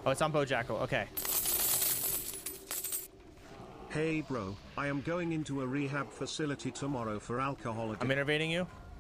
Oh, it's on Bojackal. Okay. Hey bro, I am going into a rehab facility tomorrow for alcohol addiction. I'm intervening you.